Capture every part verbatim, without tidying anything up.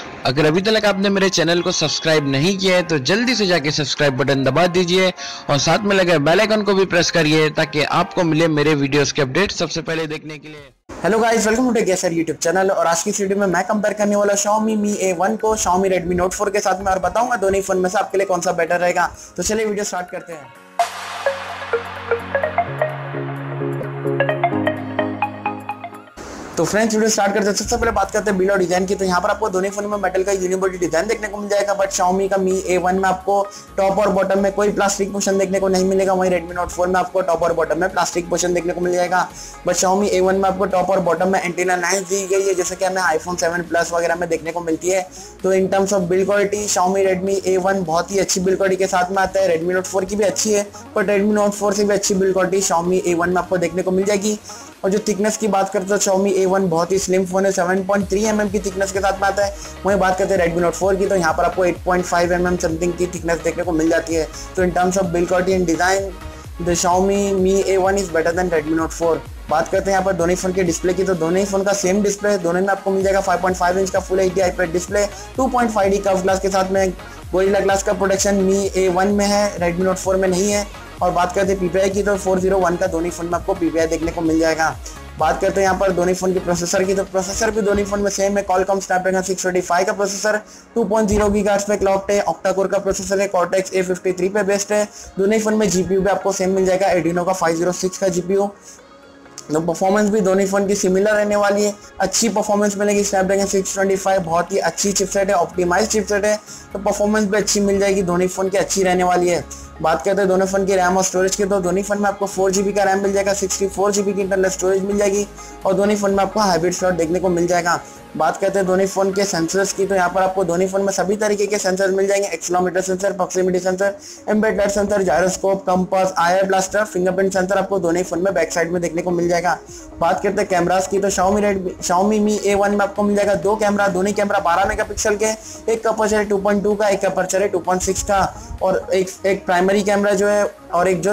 अगर अभी तक आपने मेरे चैनल को सब्सक्राइब नहीं किया है तो जल्दी से जाके सब्सक्राइब बटन दबा दीजिए और साथ में लगे बेल आइकन को भी प्रेस करिए ताकि आपको मिले मेरे वीडियोस के अपडेट सबसे पहले देखने के लिए। Hello guys, welcome to Tech Sir YouTube channel. और आज की इस वीडियो में मैं कंपेयर करने वाला Xiaomi Mi ए वन को Xiaomi Redmi Note फोर के साथ में और बताऊंगा दोनों ही फोन में से आपके लिए कौन सा बेटर रहेगा। तो चलिए वीडियो स्टार्ट करते हैं। तो फ्रेंड्स, वीडियो स्टार्ट करते हैं। सबसे पहले बात करते हैं बिल्ड और डिजाइन की। तो यहाँ पर आपको दोनों फोन में मेटल का यूनिबॉडी डिजाइन देखने को मिल जाएगा, बट Xiaomi का Mi ए वन में आपको टॉप और बॉटम में कोई प्लास्टिक पोर्शन देखने को नहीं मिलेगा। वहीं Redmi Note फोर में आपको टॉप और बॉटम में प्लास्टिक पोर्शन देखने को मिल जाएगा। बट Xiaomi ए वन में आपको टॉप और बॉटम में एंटीना लाइंस दी गई है, जैसे कि हमें आईफोन सेवन प्लस वगैरह में देखने को मिलती है। तो in terms of build quality Xiaomi Redmi A one बहुत ही अच्छी बिल्ड क्वालिटी के साथ में आता है। Redmi Note फोर की भी अच्छी है, बट Redmi Note फोर से भी अच्छी build quality Xiaomi A one में आपको देखने को मिल जाएगी। और जो थिकनेस की बात करते हैं, Xiaomi ए वन बहुत ही स्लिम फोन है, seven point three M M की थिकनेस के साथ में आता है। वहीं बात करते हैं Redmi Note फोर की, तो यहाँ पर आपको eight point five M M something की थिकनेस देखने को मिल जाती है। तो in terms of build quality and design the Xiaomi Mi A one is better than Redmi Note four. बात करते हैं यहाँ पर दोनों फोन के डिस्प्ले की, तो दोनों ही फोन का सेम डिस्प्ले है। दोनों में आपको मिल जाएगा फाइव पॉइंट फाइव इंच का full HD IPS display, two point five D curve glass के साथ में। गोरिल्ला ग्लास का प्रोटेक्शन Mi ए वन में है, Redmi Note फोर में नहीं है। और बात करते हैं पीपीआई की, तो फोर ज़ीरो वन का दोनों फोन में आपको पीपीआई देखने को मिल जाएगा। बात करते हैं यहाँ पर दोनों फोन के प्रोसेसर की, तो प्रोसेसर भी दोनों फोन में सेम है। Qualcomm Snapdragon six twenty five का processor two point zero gigahertz पे क्लॉक्ड है। ऑक्टा कोर का प्रोसेसर है, Cortex ए फिफ्टी थ्री पे बेस्ड है। दोनों फोन में जीपीयू भी आपको सेम मिल जाएगा, Adreno का फाइव ज़ीरो सिक्स का जीपीयू। तो परफॉर्मेंस भी दोनों फोन की सिमिलर रहने वाली है, अच्छी परफॉर्मेंस मिलेगी। स्नैपड्रैगन सिक्स ट्वेंटी फाइव बहुत ही अच्छी चिपसेट है, ऑप्टिमाइज चिपसेट है, तो परफॉर्मेंस भी अच्छी मिल जाएगी। दोनों फोन की अच्छी रहने वाली है। बात करते हैं दोनों फोन की रैम और स्टोरेज की, तो दोनों फोन में आपको फोर जीबी का रैम मिल जाएगा, सिक्सटी फोर जीबी की इंटरनल स्टोरेज मिल जाएगी और दोनों फोन में आपको हाइब्रिड स्लॉट देखने को मिल जाएगा। बात करते हैं दोनों फोन के सेंसर्स की, तो यहाँ पर आपको दोनों फोन में सभी तरीके के सेंसर मिल जाएंगे। Accelerometer sensor, proximity sensor, embedded sensor, gyroscope, compass, IR blaster, fingerprint sensor आपको दोनों फोन में बैक साइड में देखने को मिल जाएगा। बात करते हैं कैमरास की, तो Xiaomi Redmi Xiaomi Mi A one में आपको मिल जाएगा दो कैमरा, दोनों कैमरा बारह मेगापिक्सल के, एक का अपर्चर है टू पॉइंट टू का, एक का अपर्चर है टू पॉइंट सिक्स का, और एक एक प्राइमरी कैमरा जो है और एक जो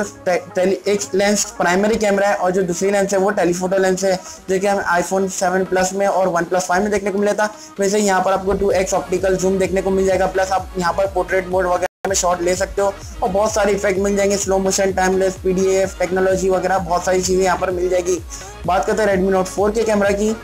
एक लेंस प्राइमरी कैमरा है और जो दूसरी लेंस है वो टेलीफोटो लेंस है, जो कि हमें आईफोन सेवन प्लस में और वन प्लस फाइव में देखने को मिला था। वैसे यहाँ पर आपको टू एक्स ऑप्टिकल जूम देखने को मिल जाएगा, प्लस आप यहाँ पर पोर्ट्रेट मोड वगैरह में शॉट ले सकते हो और बहुत सारे इफेक्ट मिल जाएंगे, slow motion, timeless, PDF technology वगैरह बहुत सारी चीज़ें यहाँ पर मिल जाएगी। बात करते हैं Redmi Note फोर के कैमरा की,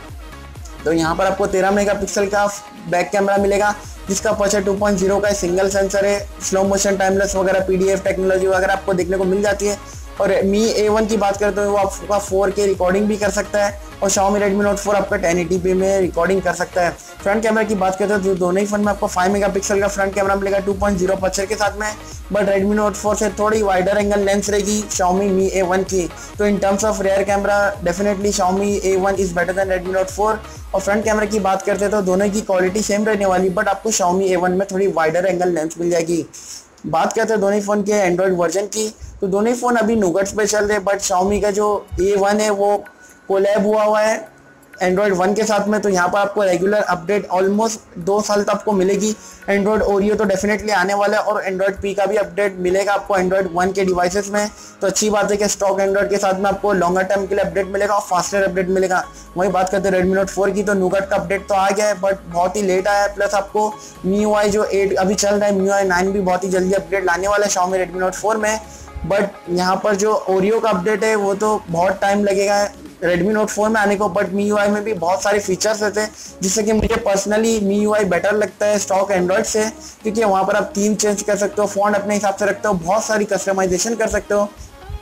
तो यहाँ पर आपको तेरह मेगापिक्सल का बैक कैमरा मिलेगा, जिसका अपर्चर टू पॉइंट ज़ीरो का है, सिंगल सेंसर है, स्लो मोशन, टाइमलेस वगैरह, पीडीएफ टेक्नोलॉजी वगैरह आपको देखने को मिल जाती है। और Mi ए वन की बात करते हो वो आपका फोर के रिकॉर्डिंग भी कर सकता है और Xiaomi Redmi Note फोर आपका टेन एटी पी में रिकॉर्डिंग कर सकता है। फ्रंट कैमरा की बात करते हो तो दोनों ही फोन में आपको फाइव मेगापिक्सल का फ्रंट कैमरा मिलेगा, टू पॉइंट ज़ीरो अपर्चर के साथ में, बट Redmi Note फोर से थोड़ी वाइडर एंगल लेंस रहेगी Xiaomi Mi ए वन की। तो in terms of rear camera definitely Xiaomi A one is better than Redmi Note four. और फ्रंट कैमरा की बात करते हैं तो दोनों की क्वालिटी सेम रहने वाली, बट आपको Xiaomi ए वन में थोड़ी वाइडर एंगल लेंस मिल जाएगी। बात करते हैं दोनों फोन के एंड्रॉइड वर्जन की, तो दोनों फोन अभी नूगट्स पे चल रहे हैं, बट Xiaomi का जो ए वन है वो कोलैब हुआ हुआ है एंड्रॉइड वन के साथ में। तो यहाँ पर आपको रेगुलर अपडेट ऑलमोस्ट दो साल तक आपको मिलेगी। एंड्रॉइड ओरियो तो डेफिनेटली आने वाला है और एंड्रॉइड पी का भी अपडेट मिलेगा आपको एंड्रॉइड वन के डिवाइसेस में। तो अच्छी बात है कि स्टॉक एंड्रॉइड के साथ में आपको लॉन्गर टर्म के लिए अपडेट मिलेगा और फास्टर अपडेट मिलेगा। वहीं बात करते हैं Redmi Note फोर की, तो नूगट का अपडेट तो आ गया है बट बहुत ही लेट आया है, प्लस आपको M I U I जो एट अभी चल रहा है, M I U I nine भी बहुत ही जल्दी अपडेट लाने वाला है Xiaomi Redmi Note फोर में। बट यहाँ पर जो ओरियो का अपडेट है वो तो बहुत टाइम लगेगा Redmi Note फोर में आने को, but M I U I में भी बहुत सारे फीचर्स रहते हैं, जिससे कि मुझे personally M I U I better लगता है स्टॉक एंड्रॉइड से, क्योंकि वहाँ पर आप थीम चेंज कर सकते हो, फॉन्ट अपने हिसाब से रखते हो, बहुत सारी कस्टमाइजेशन कर सकते हो।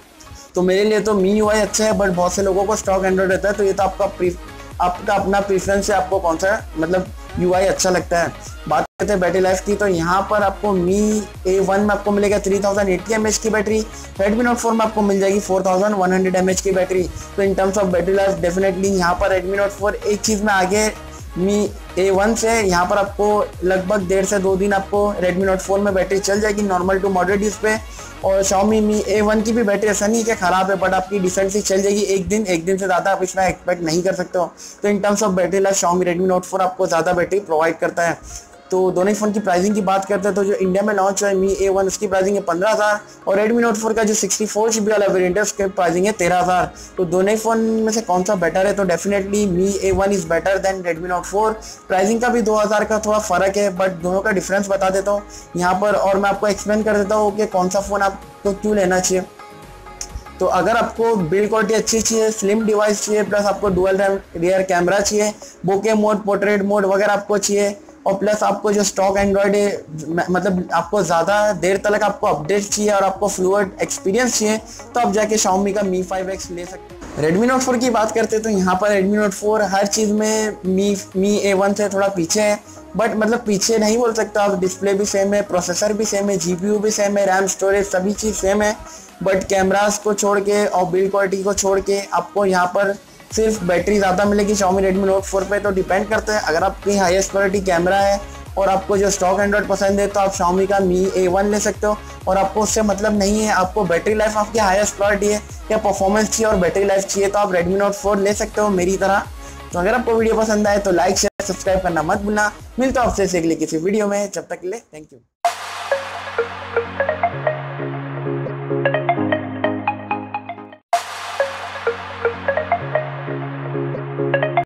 तो मेरे लिए तो M I U I अच्छा है, बट बहुत से लोगों को स्टॉक एंड्रॉइड रहता है, तो ये तो आपका आपका अपना प्रीफरेंस है, आपको कौन सा मतलब यू आई अच्छा लगता है। बात करते हैं बैटरी लाइफ की, तो यहाँ पर आपको Mi ए वन में आपको मिलेगा three thousand eighty M H की बैटरी, Redmi Note फोर में आपको मिल जाएगी four thousand one hundred M H की बैटरी। तो in terms of battery life definitely यहाँ पर Redmi Note फोर एक चीज़ में आगे Mi ए वन से, यहाँ पर आपको लगभग डेढ़ से दो दिन आपको Redmi Note फोर में बैटरी चल जाएगी नॉर्मल टू मॉडरेट यूज पे। और Xiaomi Mi ए वन की भी बैटरी ऐसा नहीं है कि खराब है, बट आपकी डिसेंटली चल जाएगी एक दिन एक दिन से ज़्यादा आप इसमें एक्सपेक्ट नहीं कर सकते हो। तो in terms of battery life Xiaomi Redmi Note four आपको ज़्यादा बैटरी प्रोवाइड करता है। तो दोनों ही फ़ोन की प्राइसिंग की बात करते हैं तो जो इंडिया में लॉन्च हुआ है मी ए वन उसकी प्राइसिंग है पंद्रह हज़ार और रेडमी नोट फोर का जो सिक्सटी फोर जी बी वाला वेरिएंट है उसकी प्राइसिंग है तेरह हज़ार। तो दोनों ही फ़ोन में से कौन सा बेटर है, तो definitely Mi A one is better than Redmi note four. Pricing का भी दो हज़ार का थोड़ा फ़र्क है, बट दोनों का डिफरेंस बता देता हूँ यहाँ पर और मैं आपको एक्सप्लेन कर देता हूँ कि कौन सा फ़ोन आपको क्यों लेना चाहिए। तो अगर आपको बिल्ड क्वालिटी अच्छी चाहिए, स्लिम डिवाइस चाहिए, प्लस आपको डुअल रियर कैमरा चाहिए, बोके मोड, पोर्ट्रेट मोड वगैरह आपको चाहिए, और प्लस आपको जो स्टॉक एंड्रॉयड है मतलब आपको ज़्यादा देर तक आपको अपडेट चाहिए और आपको फ्लूइड एक्सपीरियंस चाहिए, तो आप जाके Xiaomi का मी फाइव एक्स ले सकते हैं। रेडमी नोट फोर की बात करते हैं तो यहाँ पर रेडमी नोट फोर हर चीज़ में मी मी ए वन से थोड़ा पीछे है, बट मतलब पीछे नहीं बोल सकता आप। डिस्प्ले भी सेम है, प्रोसेसर भी सेम है, जीपीयू भी सेम है, रैम स्टोरेज सभी चीज़ सेम है, बट कैमरास को छोड़ के और बिल्ड क्वालिटी को छोड़ के आपको यहाँ पर सिर्फ बैटरी ज़्यादा मिलेगी Xiaomi Redmi Note फोर पे। तो डिपेंड करता है, अगर आपकी हाईएस्ट क्वालिटी कैमरा है और आपको जो स्टॉक एंड्रॉयड पसंद है तो आप Xiaomi का मी ए वन ले सकते हो, और आपको उससे मतलब नहीं है, आपको बैटरी लाइफ आपकी हाईएस्ट क्वालिटी है या परफॉर्मेंस चाहिए और बैटरी लाइफ चाहिए तो आप Redmi Note फोर ले सकते हो मेरी तरह। तो अगर आपको वीडियो पसंद आए तो लाइक शेयर सब्सक्राइब करना मत भूलना। मिलता हूँ आपसे अगले किसी वीडियो में, जब तक के लिए थैंक यू।